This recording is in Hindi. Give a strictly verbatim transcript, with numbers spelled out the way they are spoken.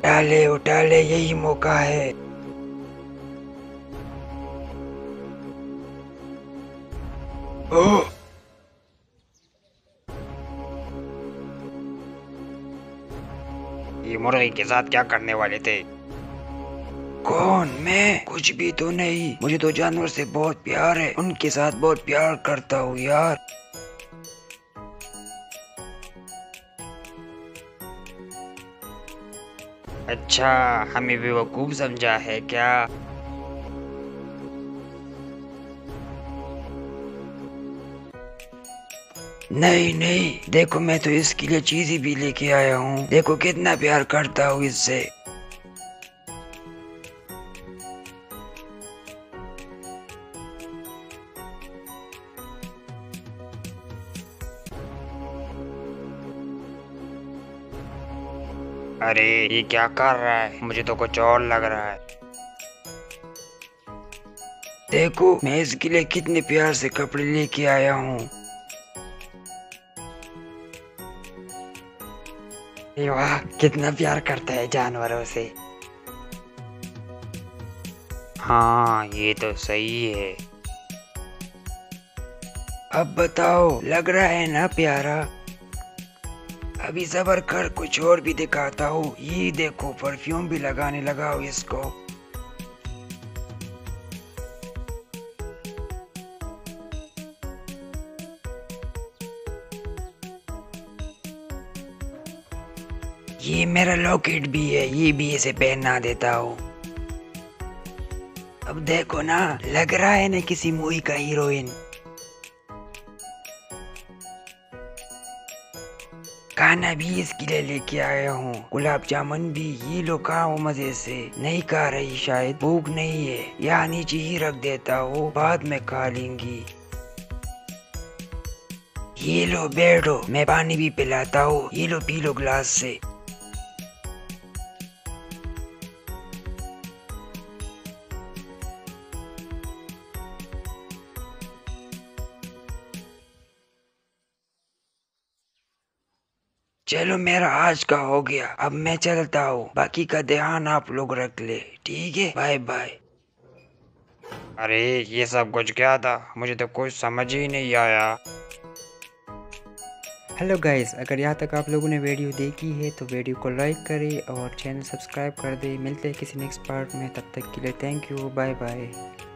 उठा ले उठा ले, यही मौका है। ओह, ये मुर्गी के साथ क्या करने वाले थे? कौन? मैं कुछ भी तो नहीं, मुझे तो जानवर से बहुत प्यार है, उनके साथ बहुत प्यार करता हूँ यार। अच्छा, हमें बेवकूफ समझा है क्या? नहीं नहीं, देखो मैं तो इसके लिए चीज़ी भी लेके आया हूँ, देखो कितना प्यार करता हूँ इससे। अरे ये क्या कर रहा है? मुझे तो कुछ और लग रहा है। देखो मैं इसके लिए कितने प्यार से कपड़े लेके आया हूँ। ये वाह, कितना प्यार करता है जानवरों से। हाँ, ये तो सही है। अब बताओ, लग रहा है ना प्यारा? अभी सबर कर, कुछ और भी दिखाता हूँ। ये देखो, परफ्यूम भी लगाने लगा हूँ इसको। ये मेरा लॉकेट भी है, ये भी इसे पहना देता हूँ। अब देखो ना, लग रहा है ना किसी मूवी का हीरोइन। खाना भी इसके लिए लेके आया हूँ, गुलाब जामुन भी। ये लो खाओ मजे से। नहीं खा रही शायद, भूख नहीं है, यहाँ नीचे ही रख देता हूँ, बाद में खा लेंगी। ये लो बैठो, मैं पानी भी पिलाता हूँ, ये लो पी लो ग्लास से। चलो मेरा आज का हो गया, अब मैं चलता हूँ, बाकी का ध्यान आप लोग रख ले, ठीक है? Bye bye. अरे ये सब कुछ क्या था? मुझे तो कुछ समझ ही नहीं आया। हेलो गाइस, अगर यहाँ तक आप लोगों ने वीडियो देखी है तो वीडियो को लाइक करें और चैनल सब्सक्राइब कर दें। मिलते हैं किसी नेक्स्ट पार्ट में, तब तक के लिए थैंक यू, बाय बाय।